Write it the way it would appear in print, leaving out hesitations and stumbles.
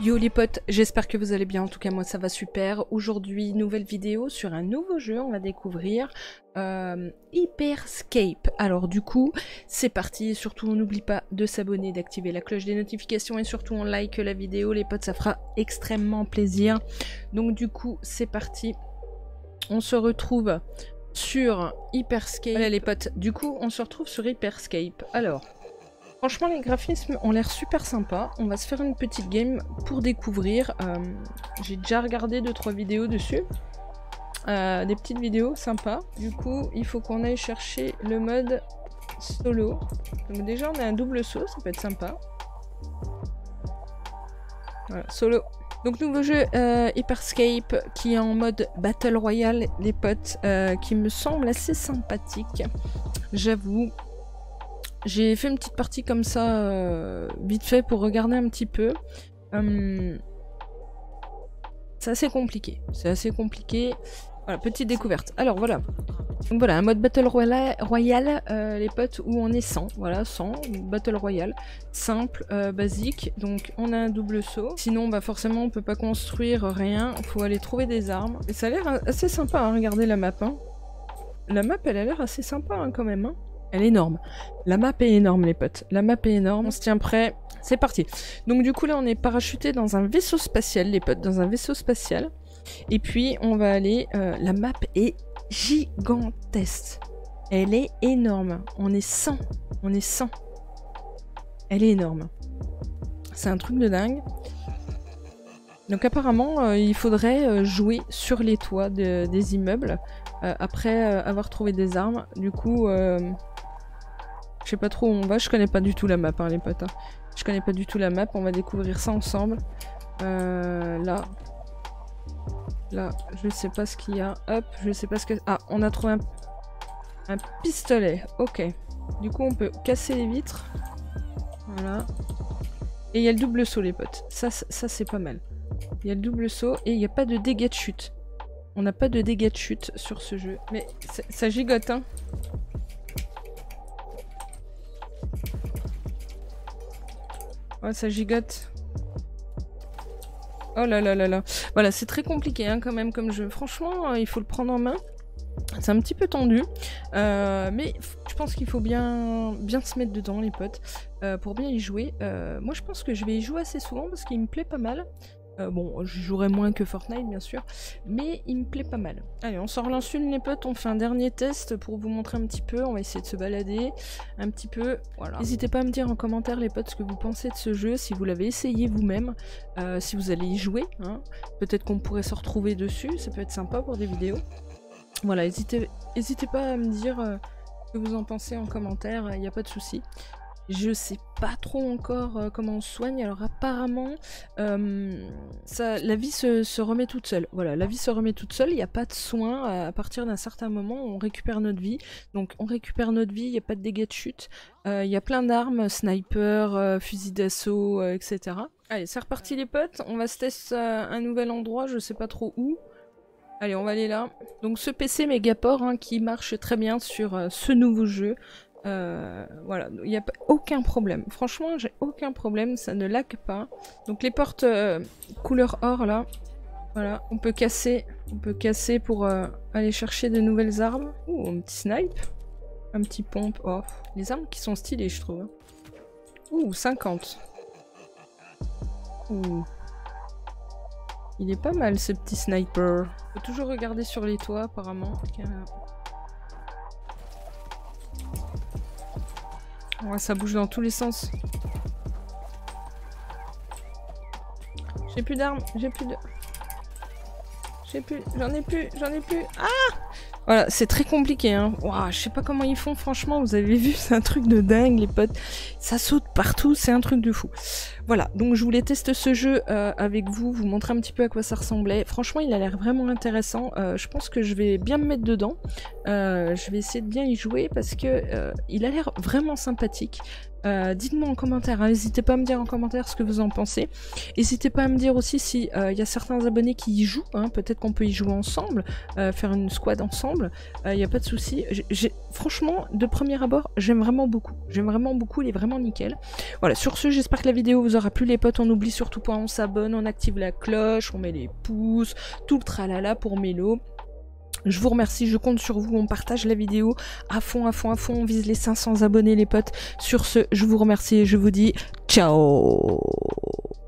Yo les potes, j'espère que vous allez bien, en tout cas moi ça va super. Aujourd'hui, nouvelle vidéo sur un nouveau jeu, on va découvrir Hyperscape. Alors du coup, c'est parti, surtout on n'oublie pas de s'abonner, d'activer la cloche des notifications et surtout on like la vidéo les potes, ça fera extrêmement plaisir. Donc du coup, c'est parti, on se retrouve sur Hyperscape. Voilà les potes, du coup on se retrouve sur Hyperscape. Alors... franchement, les graphismes ont l'air super sympas. On va se faire une petite game pour découvrir. J'ai déjà regardé 2-3 vidéos dessus. Des petites vidéos sympas. Du coup, il faut qu'on aille chercher le mode solo. Donc déjà, on a un double saut, ça peut être sympa. Voilà, solo. Donc nouveau jeu Hyperscape qui est en mode Battle Royale, les potes, qui me semble assez sympathique. J'avoue. J'ai fait une petite partie comme ça, vite fait, pour regarder un petit peu. C'est assez compliqué. C'est assez compliqué. Voilà, petite découverte. Alors voilà. Donc voilà, un mode Battle Royale, les potes, où on est 100. Voilà, 100. Battle Royale. Simple, basique. Donc on a un double saut. Sinon, bah forcément, on peut pas construire rien. Il faut aller trouver des armes. Et ça a l'air assez sympa, hein, regardez la map. Hein. La map, elle a l'air assez sympa, hein, quand même. Hein. Elle est énorme. La map est énorme, les potes. La map est énorme. On se tient prêt. C'est parti. Donc du coup, là, on est parachuté dans un vaisseau spatial, les potes. Dans un vaisseau spatial. Et puis, on va aller... la map est gigantesque. Elle est énorme. On est 100. On est 100. Elle est énorme. C'est un truc de dingue. Donc apparemment, il faudrait jouer sur les toits des immeubles. Après avoir trouvé des armes. Du coup... je sais pas trop où on va, je connais pas du tout la map, hein, les potes. Hein. Je connais pas du tout la map, on va découvrir ça ensemble. Là. Là, je sais pas ce qu'il y a. Hop, je sais pas ce que... ah, on a trouvé un pistolet. Ok. Du coup, on peut casser les vitres. Voilà. Et il y a le double saut, les potes. Ça c'est pas mal. Il y a le double saut et il n'y a pas de dégâts de chute. On n'a pas de dégâts de chute sur ce jeu. Mais ça gigote, hein. Oh, ça gigote. Oh là là là là. Voilà, c'est très compliqué hein, quand même comme jeu. Franchement, il faut le prendre en main. C'est un petit peu tendu. Mais je pense qu'il faut bien se mettre dedans, les potes, pour bien y jouer. Moi, je pense que je vais y jouer assez souvent parce qu'il me plaît pas mal. Bon, je jouerai moins que Fortnite, bien sûr, mais il me plaît pas mal. Allez, on sort l'insuline, les potes, on fait un dernier test pour vous montrer un petit peu. On va essayer de se balader un petit peu. Voilà. N'hésitez pas à me dire en commentaire, les potes, ce que vous pensez de ce jeu, si vous l'avez essayé vous-même, si vous allez y jouer. Hein. Peut-être qu'on pourrait se retrouver dessus, ça peut être sympa pour des vidéos. Voilà, n'hésitez pas à me dire ce que vous en pensez en commentaire, il n'y a pas de souci. Je sais pas trop encore comment on se soigne, alors apparemment la vie se remet toute seule. Voilà, la vie se remet toute seule, il n'y a pas de soins, à partir d'un certain moment on récupère notre vie. Donc on récupère notre vie, il n'y a pas de dégâts de chute, il y a plein d'armes, sniper, fusil d'assaut, etc. Allez, c'est reparti les potes, on va se tester un nouvel endroit, je sais pas trop où. Allez, on va aller là. Donc ce PC Megaport hein, qui marche très bien sur ce nouveau jeu. Voilà, il n'y a aucun problème. Franchement, j'ai aucun problème, ça ne lag pas. Donc les portes couleur or là, voilà, on peut casser pour aller chercher de nouvelles armes. Ouh, un petit snipe, un petit pompe. Oh, les armes qui sont stylées, je trouve. Ouh, 50. Ouh. Il est pas mal ce petit sniper. Faut toujours regarder sur les toits apparemment. Ouais, ça bouge dans tous les sens. J'ai plus d'armes, j'en ai plus. Ah! Voilà, c'est très compliqué, hein. Wow, je sais pas comment ils font, franchement, vous avez vu, c'est un truc de dingue, les potes. Ça saute partout, c'est un truc de fou. Voilà, donc je voulais tester ce jeu avec vous montrer un petit peu à quoi ça ressemblait. Franchement, il a l'air vraiment intéressant. Je pense que je vais bien me mettre dedans. Je vais essayer de bien y jouer parce que il a l'air vraiment sympathique. Dites-moi en commentaire, hein, n'hésitez pas à me dire en commentaire ce que vous en pensez. N'hésitez pas à me dire aussi si y a certains abonnés qui y jouent, hein, peut-être qu'on peut y jouer ensemble, faire une squad ensemble. ensemble, il n'y a pas de souci. Franchement, de premier abord, j'aime vraiment beaucoup. J'aime vraiment beaucoup, il est vraiment nickel. Voilà, sur ce, j'espère que la vidéo vous aura plu les potes. On n'oublie surtout pas, on s'abonne, on active la cloche, on met les pouces, tout le tralala pour Mélo. Je vous remercie, je compte sur vous, on partage la vidéo à fond, on vise les 500 abonnés les potes. Sur ce, je vous remercie et je vous dis ciao.